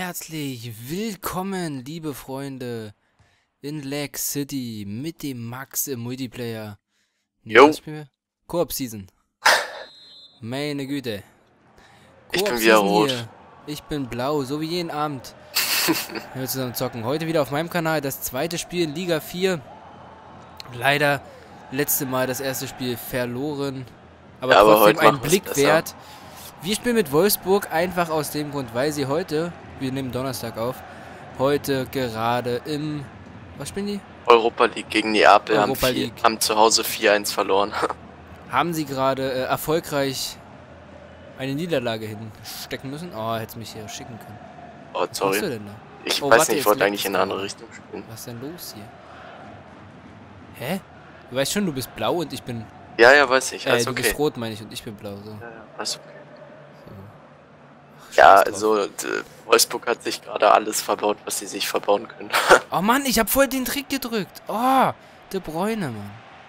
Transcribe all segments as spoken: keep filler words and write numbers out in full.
herzlich willkommen, liebe Freunde, in Lag City mit dem Max im Multiplayer. Nee, Jo. was spielen wir? Koop Season. Meine Güte. Ich bin Koop wieder Season rot. hier. Ich bin blau, so wie jeden Abend. Wenn wir zusammen zocken. Heute wieder auf meinem Kanal das zweite Spiel in Liga vier. Leider letzte Mal das erste Spiel verloren. Aber Ja, aber trotzdem heute ein machen wir's Blick besser. wert. Wir spielen mit Wolfsburg einfach aus dem Grund, weil sie heute, wir nehmen Donnerstag auf, heute gerade im, was spielen die? Europa League gegen Neapel haben, Europa vier, League. haben zu Hause vier eins verloren. Haben sie gerade äh, erfolgreich eine Niederlage hinstecken müssen? Oh, hätte mich hier schicken können. Oh, Was machst du sorry. denn da? Ich Oh, weiß warte, nicht, ich jetzt wollte leckt eigentlich es in eine andere gerade. Richtung spielen. Was ist denn los hier? Hä? Du weißt schon, du bist blau und ich bin, Ja, ja, weiß ich. äh, Alles du okay. bist rot, meine ich, und ich bin blau, so. Ja, ja, alles okay. Ach, Ja, scheiß drauf. also d- Wolfsburg hat sich gerade alles verbaut, was sie sich verbauen können. Oh Mann, ich hab voll den Trick gedrückt. Oh, De Bruyne, Mann.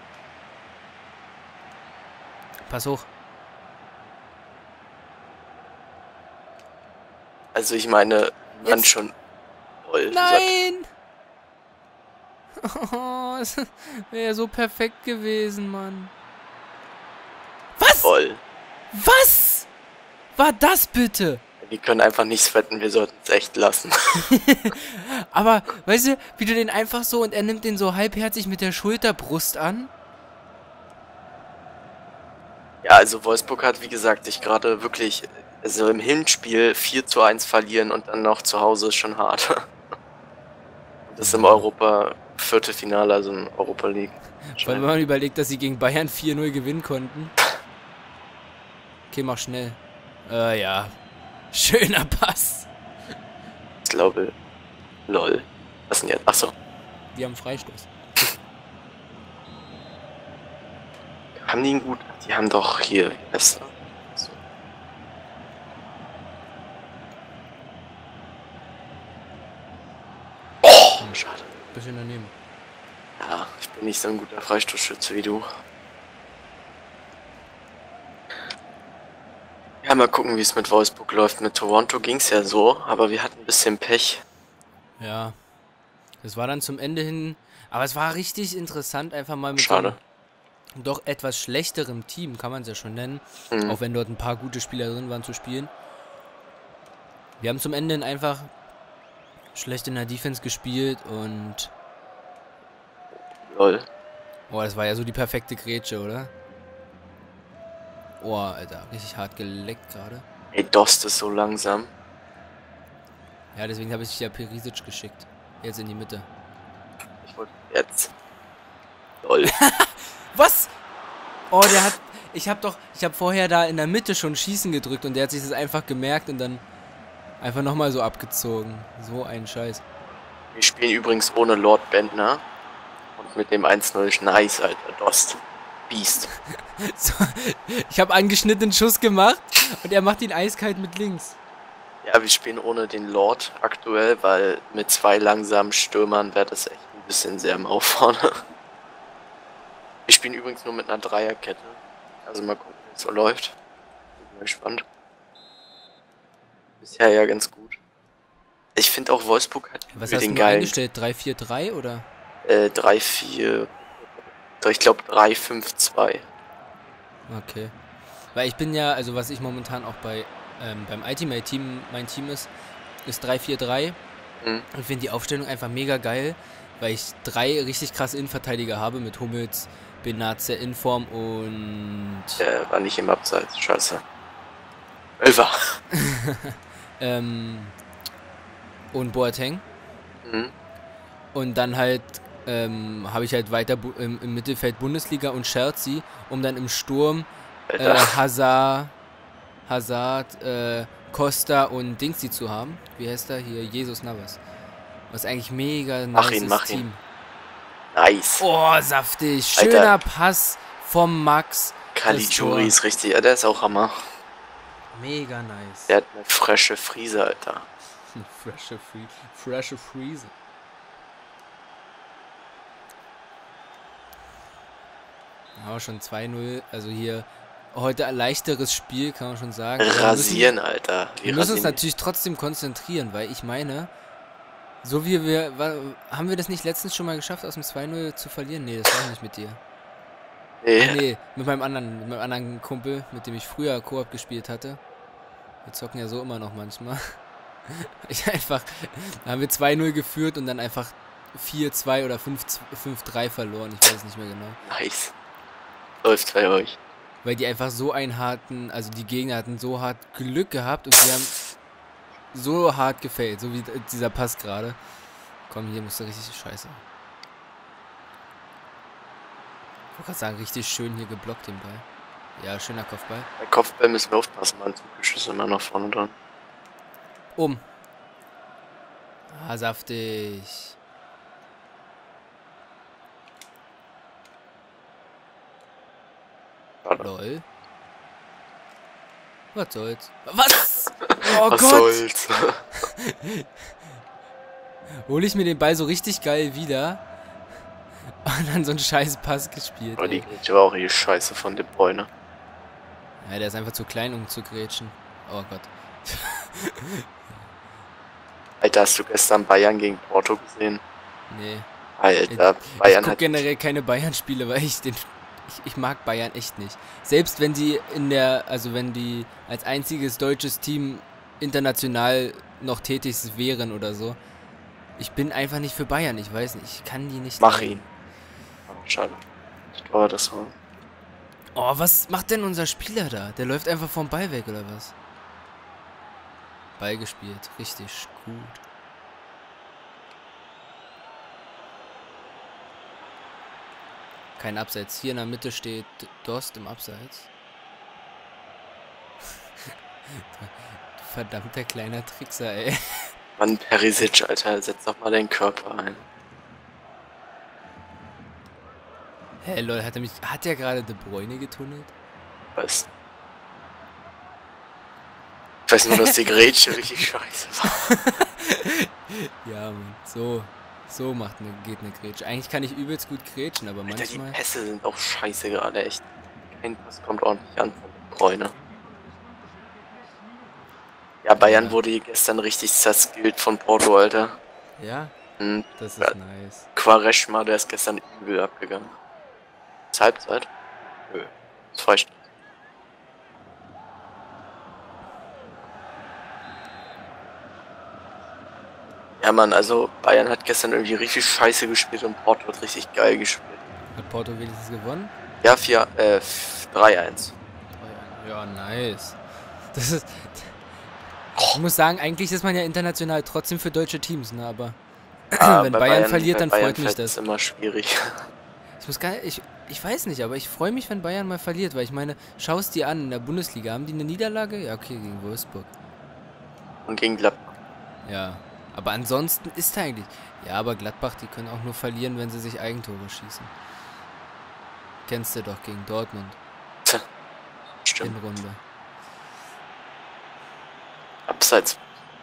Pass hoch. Also ich meine, man Jetzt- schon. Voll, Nein! Oh, es wäre so perfekt gewesen, Mann. Was? voll. Was? War das bitte? Wir können einfach nichts wetten, wir sollten es echt lassen. Aber, weißt du, wie du den einfach so und er nimmt den so halbherzig mit der Schulterbrust an? Ja, also Wolfsburg hat, wie gesagt, sich gerade wirklich, also im Hinspiel vier zu eins verlieren und dann noch zu Hause ist schon hart. Das ist im Europa Viertelfinale, also in Europa League. Vor allem, wenn man überlegt, dass sie gegen Bayern vier null gewinnen konnten. Okay, mach schnell. Äh, ja. Schöner Pass. Ich glaube, lol. Was denn jetzt? Achso, Die haben Freistoß. haben die einen gut? Die haben doch hier besser. So. Oh, schade. Bisschen daneben. Ja, ich bin nicht so ein guter Freistoßschütze wie du. Ja, mal gucken, wie es mit Wolfsburg läuft. Mit Toronto ging es ja so, aber wir hatten ein bisschen Pech. Ja. Das war dann zum Ende hin. Aber es war richtig interessant, einfach mal mit Schade. so einem doch etwas schlechteren Team, kann man es ja schon nennen. Mhm. Auch wenn dort ein paar gute Spieler drin waren zu spielen. Wir haben zum Ende hin einfach schlecht in der Defense gespielt und. Lol. Oh, das war ja so die perfekte Grätsche, oder? Oh, Alter, richtig hart geleckt gerade. Ey, Dost ist so langsam. Ja, deswegen habe ich dich ja Perisic geschickt. Jetzt in die Mitte. Ich wollte jetzt. Lol. Was? Oh, der hat. Ich habe doch. Ich habe vorher da in der Mitte schon Schießen gedrückt und der hat sich das einfach gemerkt und dann einfach nochmal so abgezogen. So ein Scheiß. Wir spielen übrigens ohne Lord Bentner. Und mit dem eins null nice, Alter. Dost. Beast. So, ich habe angeschnittenen Schuss gemacht und er macht ihn eiskalt mit links. Ja, wir spielen ohne den Lord aktuell, weil mit zwei langsamen Stürmern wäre das echt ein bisschen sehr mau vorne. Wir spielen übrigens nur mit einer Dreierkette. Also mal gucken, wie es so läuft. Bin mal gespannt. Bisher ja ganz gut. Ich finde auch Wolfsburg hat Was für hast du den noch geilen eingestellt? drei vier drei oder? äh, drei vier, ich glaube drei fünf zwei. Okay. Weil ich bin ja, also was ich momentan auch bei ähm, beim Ultimate-Team mein Team ist, ist drei vier drei. Mhm. Ich finde die Aufstellung einfach mega geil, weil ich drei richtig krasse Innenverteidiger habe mit Hummels, Benatze, Inform und Der war nicht im Abseits, scheiße. Elfer. ähm, und Boateng. Mhm. Und dann halt ähm, habe ich halt weiter Bu im, im Mittelfeld Bundesliga und Chelsea, um dann im Sturm äh, Alter. Hazard, Hazard, äh, Costa und Dingsy zu haben. Wie heißt er hier? Jesus Navas. Was eigentlich mega Mach nice ihn, mach ihn. Team. Nice. Oh, saftig. Schöner Pass vom Max. Caligiuri ist richtig, ja, der ist auch Hammer. Mega nice. Der hat eine frische Frise, Alter. Fresche Free, fresche Freeze. Aber schon zwei null, also hier heute ein leichteres Spiel, kann man schon sagen. Rasieren, Alter. Wir müssen uns natürlich trotzdem konzentrieren, weil ich meine, so wie wir, war, haben wir das nicht letztens schon mal geschafft, aus dem zwei null zu verlieren? Nee, das war nicht mit dir. Nee. Ach nee, mit meinem anderen, mit meinem anderen Kumpel, mit dem ich früher Koop gespielt hatte. Wir zocken ja so immer noch manchmal. Ich einfach, da haben wir zwei null geführt und dann einfach vier zwei oder fünf drei verloren, ich weiß nicht mehr genau. Nice. Läuft bei euch. Weil die einfach so einen harten, also die Gegner hatten so hart Glück gehabt und die haben so hart gefällt, so wie dieser Pass gerade. Komm, hier musst du richtig scheiße. Ich wollte gerade sagen, richtig schön hier geblockt den Ball. Ja, schöner Kopfball. Bei Kopfball müssen wir aufpassen, mein Zuggeschiss ist immer noch vorne dran. Um. Ah, saftig. Warte. Lol. Was soll's? Was? Oh Was Gott! soll's? Hol ich mir den Ball so richtig geil wieder und dann so einen scheiß Pass gespielt. Aber die Grätsche war auch eh scheiße von De Bruyne. Ja, der ist einfach zu klein, um zu grätschen. Oh Gott. Alter, hast du gestern Bayern gegen Porto gesehen? Nee. Alter, ich, Bayern ich hat... generell keine Bayern-Spiele, weil ich den... Ich, ich mag Bayern echt nicht. Selbst wenn die in der... Also wenn die als einziges deutsches Team international noch tätig wären oder so. Ich bin einfach nicht für Bayern, ich weiß nicht. Ich kann die nicht... Mach ihn. Schade. Ich glaube, das war... Oh, was macht denn unser Spieler da? Der läuft einfach vom Ball weg, oder was? Ball gespielt. Richtig gut. Kein Abseits. Hier in der Mitte steht Dost im Abseits. Verdammter kleiner Trickser, ey. Mann, Perisic, Alter, setz doch mal deinen Körper ein. Hä, hey, lol, hat er mich... Hat der gerade De Bruyne getunnelt? Weiß. Ich weiß nur, dass die Grätsche richtig scheiße war. Ja, Mann. So... So macht eine, geht eine Grätsche. Eigentlich kann ich übelst gut grätschen, aber Alter, manchmal... die Pässe sind auch scheiße gerade, echt. Kein Pass kommt ordentlich an von De Bruyne. Ja, Bayern ja. wurde gestern richtig zerskillt von Porto, Alter. Ja? Und das ist nice. Quaresma, der ist gestern übel abgegangen. Ist Halbzeit? Nö. Zwei Stunden. Ja, Mann, also Bayern hat gestern irgendwie richtig scheiße gespielt und Porto hat richtig geil gespielt. Hat Porto wenigstens gewonnen? Ja, vier, äh, drei eins. Ja, nice. Das ist... Ich muss sagen, eigentlich ist man ja international trotzdem für deutsche Teams, ne, aber... Ah, wenn Bayern, Bayern verliert, dann Bayern freut mich das. Das ist immer schwierig. Ich muss gar nicht, ich, ich weiß nicht, aber ich freue mich, wenn Bayern mal verliert, weil ich meine, schau es dir an, in der Bundesliga, haben die eine Niederlage? Ja, okay, gegen Wolfsburg. Und gegen Gladbach. Ja, aber ansonsten ist eigentlich... Ja, aber Gladbach, die können auch nur verlieren, wenn sie sich Eigentore schießen. Kennst du doch gegen Dortmund. Tja, stimmt. Hinrunde. Abseits.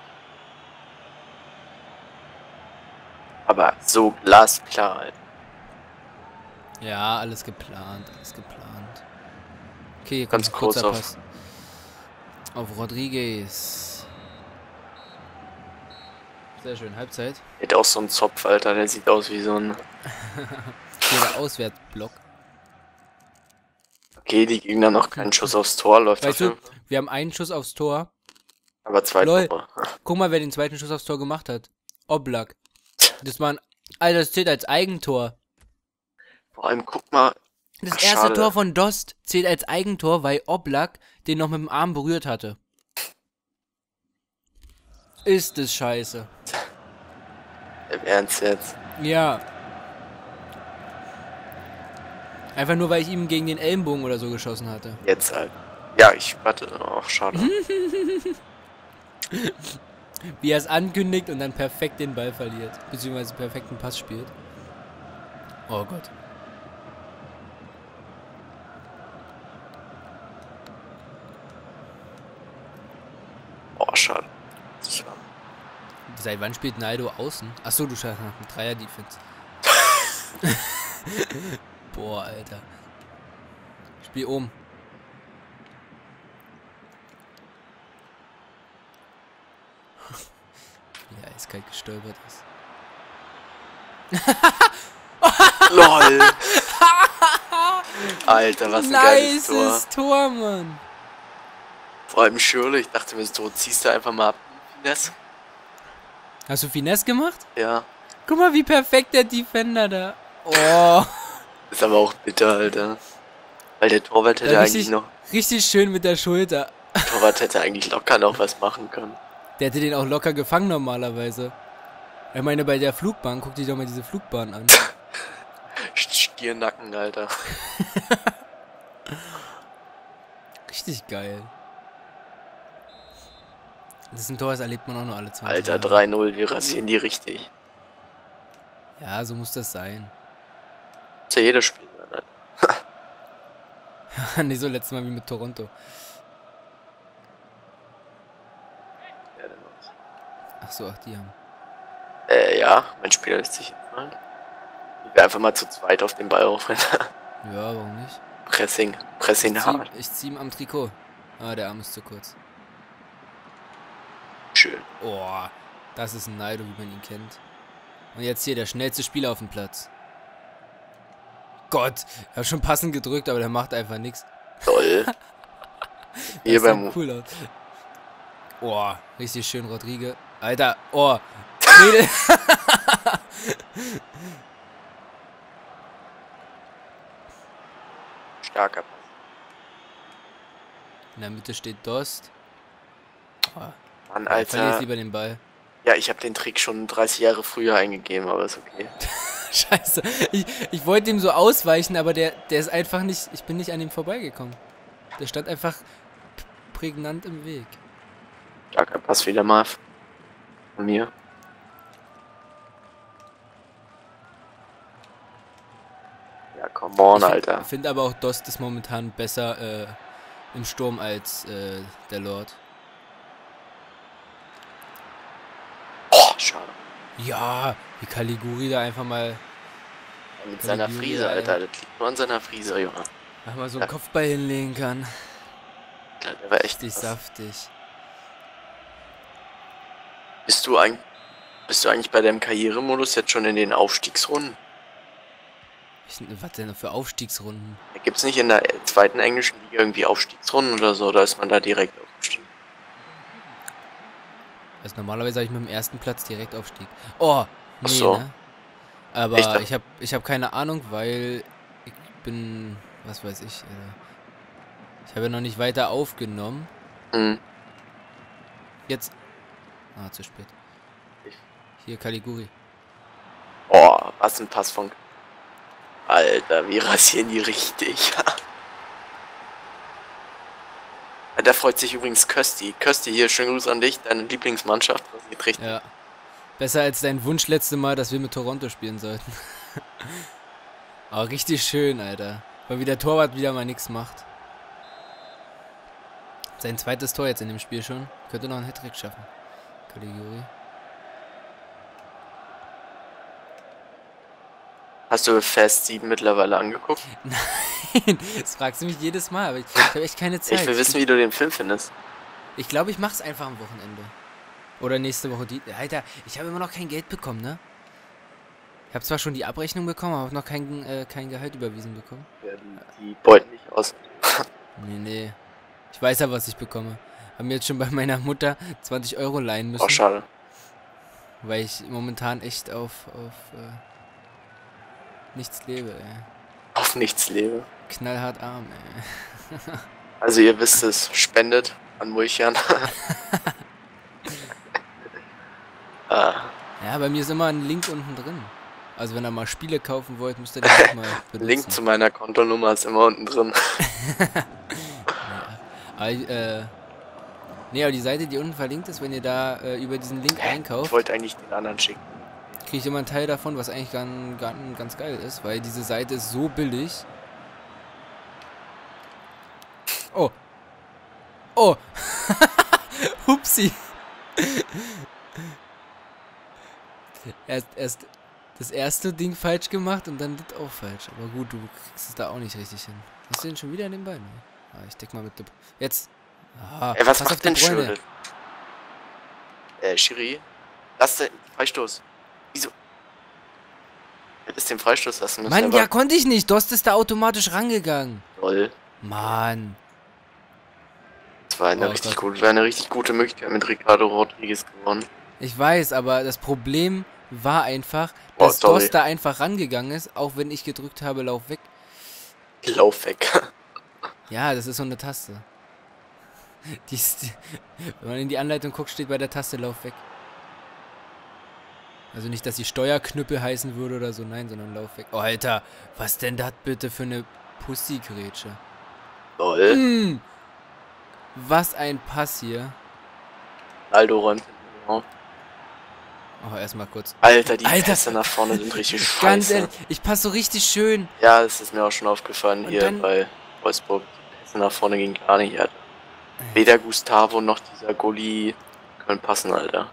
Aber so glasklar, Alter. Ja, alles geplant, alles geplant. Okay, hier ganz kommt kurz kurzer auf Pass. Auf Rodriguez. Sehr schön, Halbzeit. Der hat auch so einen Zopf, Alter, der sieht aus wie so ein... Hier der Auswärtsblock. Okay, die Gegner noch keinen Schuss aufs Tor, läuft weißt dafür. Du, wir haben einen Schuss aufs Tor. Aber zwei Lol, Tore. Guck mal, wer den zweiten Schuss aufs Tor gemacht hat. Oblak. Das war ein... Alter, das zählt als Eigentor. Vor allem, guck mal... Das Ach, erste schade. Tor von Dost zählt als Eigentor, weil Oblak den noch mit dem Arm berührt hatte. Ist es scheiße. Im Ernst jetzt? Ja. Einfach nur, weil ich ihm gegen den Ellenbogen oder so geschossen hatte. Jetzt halt. Ja, ich warte. Ach, schade. Wie er es ankündigt und dann perfekt den Ball verliert. Beziehungsweise perfekten Pass spielt. Oh Gott. Oh, schade. Seit wann spielt Naldo außen? Achso, du schaust nach einem Dreier-Defense. Boah, Alter. Spiel um. Ja, eiskalt gestolpert ist. LOL! Alter, was ein geiles Tor. Nices Tor, Mann. Vor allem Schürle, ich dachte mir so, ziehst du einfach mal ab. Finesse. Hast du Finesse gemacht? Ja. Guck mal, wie perfekt der Defender da. Oh. Ist aber auch bitter, Alter. Weil der Torwart hätte Ja, eigentlich richtig, noch... richtig schön mit der Schulter. Der Torwart hätte eigentlich locker noch was machen können. Der hätte den auch locker gefangen normalerweise. Ich meine, bei der Flugbahn, guck dir doch mal diese Flugbahn an. Stiernacken, Alter. Richtig geil. Das ist ein Tor, das erlebt man auch nur alle zwanzig Alter, Jahre. drei null, wir rasieren die richtig. Ja, so muss das sein. Ist ja jedes Spiel, Alter. Nicht so letztes Mal wie mit Toronto. Ja, dann war's. Ach so, ach, die haben. Äh, ja, mein Spieler lässt sich hinfallen. Ich will einfach mal zu zweit auf den Ball aufrennen. Ja, warum nicht? Pressing, Pressing Ich zieh, hart. ich zieh ihm am Trikot. Ah, der Arm ist zu kurz. Schön. Oh, das ist ein Naido, wie man ihn kennt. Und jetzt hier der schnellste Spieler auf dem Platz. Gott, ich hab schon passend gedrückt, aber der macht einfach nichts. Toll. Hier Das beim... sieht cool aus. Oh, richtig schön, Rodrigue. Alter, oh. Mädel. Starker Pass. In der Mitte steht Dost. Oh, Mann, ja, Alter. verliert lieber den Ball. Ja, ich habe den Trick schon dreißig Jahre früher eingegeben, aber ist okay. Scheiße. Ich, ich wollte ihm so ausweichen, aber der, der ist einfach nicht... Ich bin nicht an ihm vorbeigekommen. Der stand einfach prägnant im Weg. Starker Pass wieder mal von mir. Ja, come on, Ich Alter. Ich finde aber auch Dost ist momentan besser äh, im Sturm als äh, der Lord. Boah, schade. Ja, wie Caliguri da einfach mal... Mit seiner Caliguri, Frise, ey. Alter. Das liegt nur an seiner Frise, Junge. Einfach mal so einen Kopfball hinlegen kann. Ja, der war echt Richtig krass. saftig. Bist du, ein, bist du eigentlich bei deinem Karrieremodus jetzt schon in den Aufstiegsrunden? Ich, was denn für Aufstiegsrunden? Gibt es nicht in der zweiten englischen Liga irgendwie Aufstiegsrunden oder so? Oder ist man da direkt aufgestiegen? Also normalerweise habe ich mit dem ersten Platz direkt Aufstieg. Oh, nee, Ach so. ne? Aber Echt? ich habe ich hab keine Ahnung, weil ich bin, was weiß ich, äh, ich habe ja noch nicht weiter aufgenommen. Hm. Jetzt, ah, zu spät. Hier, Caliguri. Oh, was ein Pass von... Alter, wir rasieren die richtig. Da freut sich übrigens Kösti. Kösti, hier, schönen Gruß an dich, deine Lieblingsmannschaft. Das geht richtig. Ja. Besser als dein Wunsch letzte Mal, dass wir mit Toronto spielen sollten. Aber richtig schön, Alter. Weil wie der Torwart wieder mal nichts macht. Sein zweites Tor jetzt in dem Spiel schon. Könnte noch einen Hattrick schaffen. Caliguri. Hast du Fast sieben mittlerweile angeguckt? Nein, das fragst du mich jedes Mal, aber ich, ich habe echt keine Zeit. Ich will wissen, wie du den Film findest. Ich glaube, ich mach's einfach am Wochenende. Oder nächste Woche. Die, Alter, ich habe immer noch kein Geld bekommen, ne? Ich habe zwar schon die Abrechnung bekommen, aber noch kein, äh, kein Gehalt überwiesen bekommen. Ja, die, die beuten nicht aus. Nee, nee. Ich weiß ja, was ich bekomme. Haben mir jetzt schon bei meiner Mutter zwanzig Euro leihen müssen. Oh, schade. Weil ich momentan echt auf, auf äh, nichts lebe, ey. Auf nichts lebe. Knallhart arm, ey. Also ihr wisst es, spendet an Mulchan. ah. Ja, bei mir ist immer ein Link unten drin. Also wenn ihr mal Spiele kaufen wollt, müsst ihr den auch mal benutzen. Link zu meiner Kontonummer ist immer unten drin. Ja. Aber, äh, nee, aber die Seite, die unten verlinkt ist, wenn ihr da äh, über diesen Link Ich einkauft, wollte eigentlich den anderen schicken. kriege ich immer einen Teil davon, was eigentlich ganz, ganz, ganz geil ist, weil diese Seite ist so billig. Oh. Oh. Hupsi. erst, erst das erste Ding falsch gemacht und dann das auch falsch. Aber gut, du kriegst es da auch nicht richtig hin. Hast du den schon wieder in den Beinen? Ah, ich deck mal mit der... Jetzt. Ah, Ey, was pass auf macht die denn Bräune. Schürrle? Äh, Schiri? Lass den Freistoß. Wieso? Hättest den Freistoß lassen müssen. Mann, ja, konnte ich nicht. Dost ist da automatisch rangegangen. Toll. Mann. Das war eine Oh, richtig Gott. gute, war eine richtig gute Möglichkeit mit Ricardo Rodriguez gewonnen. Ich weiß, aber das Problem war einfach, Oh, dass sorry. Dost da einfach rangegangen ist, auch wenn ich gedrückt habe, lauf weg. Lauf weg. Ja, das ist so eine Taste. Die ist, wenn man in die Anleitung guckt, steht bei der Taste Lauf weg. Also nicht, dass die Steuerknüppel heißen würde oder so, nein, sondern Lauf weg. Oh, Alter, was denn das bitte für eine Pussy-Grätsche? Lol. Mm, was ein Pass hier. Aldo räumt. Genau. Oh, erstmal kurz. Alter, die Alter. Pässe nach vorne sind richtig scheiße. Ganz ehrlich, ich passe so richtig schön. Ja, das ist mir auch schon aufgefallen Und hier dann- bei Wolfsburg. Die Pässe nach vorne gingen gar nicht. Alter. Weder Gustavo noch dieser Goli können passen, Alter.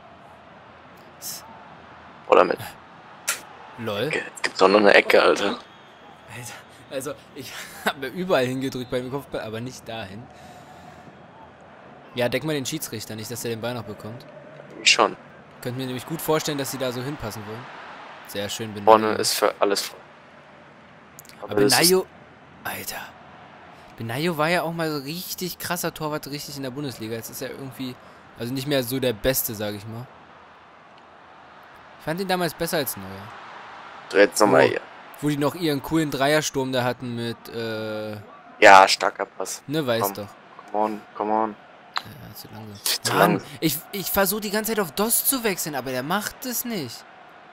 Oder mit. Lol. Jetzt gibt's auch noch eine Ecke, Alter. Alter, also ich habe überall hingedrückt beim Kopfball, aber nicht dahin. Ja, deck mal den Schiedsrichter, nicht, dass er den Ball noch bekommt. Ich schon. Könnt mir nämlich gut vorstellen, dass sie da so hinpassen wollen. Sehr schön, Benayo. Vorne ist für alles voll. Aber das ist- Benayo... Alter. Benayo war ja auch mal so richtig krasser Torwart, richtig in der Bundesliga. Jetzt ist er irgendwie... Also nicht mehr so der Beste, sage ich mal. Ich fand ihn damals besser als Neuer. So, jetzt nochmal Oh. hier. Wo die noch ihren coolen Dreiersturm da hatten mit... Äh, Ja, starker Pass. ne, weiß Komm. doch. Come on, come on. Ja, zu langsam. Zu Mann, lang. ich, ich versuche die ganze Zeit auf Dost zu wechseln, aber der macht es nicht.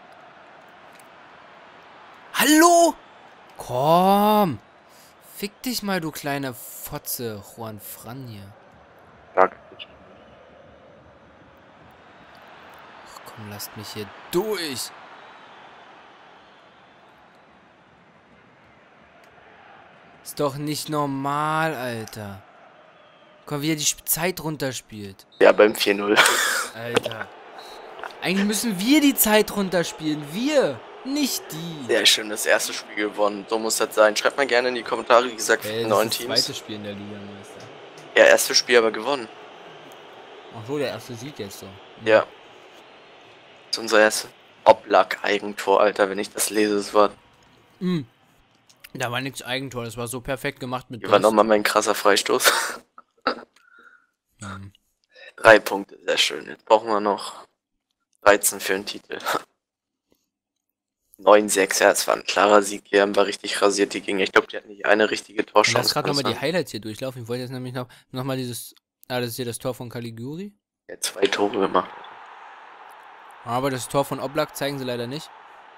Hallo? Komm. Fick dich mal, du kleine Fotze, Juan Fran hier. Stark. Ach komm, lasst mich hier durch. Ist doch nicht normal, Alter. Guck mal, wie er die Sp- Zeit runterspielt. Ja, beim vier null. Alter. Eigentlich müssen wir die Zeit runterspielen. Wir, nicht die. Sehr schön, das erste Spiel gewonnen. So muss das sein. Schreibt mal gerne in die Kommentare, wie gesagt, für Ey, die das neuen ist das Teams. zweite Spiel in der Liga, Meister. Ja, erstes Spiel aber gewonnen. Ach so, der erste Sieg jetzt so. Ja. Das ist unser erstes Oblak-Eigentor, Alter, wenn ich das lese, das war. Mm. Da war nichts Eigentor, das war so perfekt gemacht mit Hier war Dost. nochmal mein krasser Freistoß. Mhm. Drei Punkte, sehr schön. Jetzt brauchen wir noch dreizehn für den Titel. neun sechs, ja, es war ein klarer Sieg. Die haben wir richtig rasiert, die Gegner. Ich glaube, die hatten nicht eine richtige Ich lass Torchance. gerade kann nochmal das die sein? Highlights hier durchlaufen. Ich wollte jetzt nämlich noch, noch mal dieses... Ah, das ist hier das Tor von Caligiuri. Er hat zwei Tore gemacht. Aber das Tor von Oblak zeigen sie leider nicht.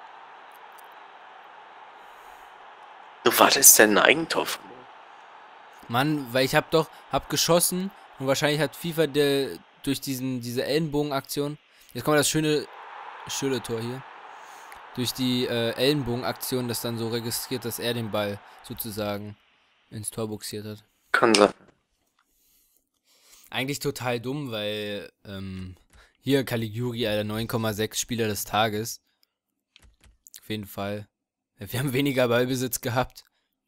So war das denn ein Eigentor von mir? Mann, weil ich hab doch, hab geschossen und wahrscheinlich hat FIFA der, durch diesen, diese Ellenbogenaktion, jetzt kommt das schöne, schöne Tor hier, durch die äh, Ellenbogenaktion das dann so registriert, dass er den Ball sozusagen ins Tor buxiert hat. Kann sein. Eigentlich total dumm, weil ähm, hier Caligiuri, Alter, neun Komma sechs Spieler des Tages. Auf jeden Fall. Wir haben weniger Ballbesitz gehabt.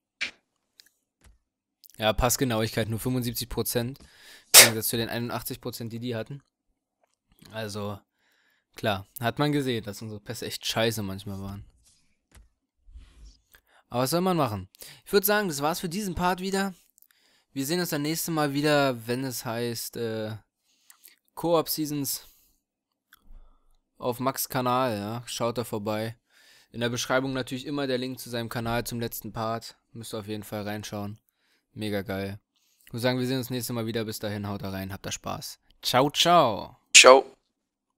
Ja, Passgenauigkeit nur fünfundsiebzig Prozent. Im Gegensatz zu den einundachtzig Prozent, die die hatten. Also, klar, hat man gesehen, dass unsere Pässe echt scheiße manchmal waren. Aber was soll man machen? Ich würde sagen, das war's für diesen Part wieder. Wir sehen uns dann nächstes Mal wieder, wenn es heißt, äh, Koop Seasons auf Max Kanal, ja. Schaut da vorbei. In der Beschreibung natürlich immer der Link zu seinem Kanal zum letzten Part. Müsst ihr auf jeden Fall reinschauen. Mega geil. Ich würde sagen, wir sehen uns nächstes Mal wieder. Bis dahin, haut da rein, habt da Spaß. Ciao, ciao. Ciao.